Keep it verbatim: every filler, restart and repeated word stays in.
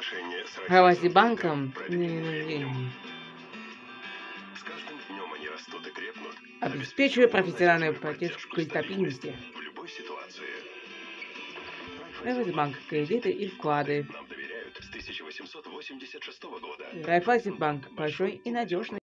Отношения с Райфайзенбанком с каждым днем они растут и крепнут. обеспечивая профессиональную поддержку и стабильности. В любой ситуации. Райфайзенбанк. Кредиты и вклады. Нам доверяют с тысяча восемьсот восемьдесят шестого года. Райфайзенбанк. Большой и надежный.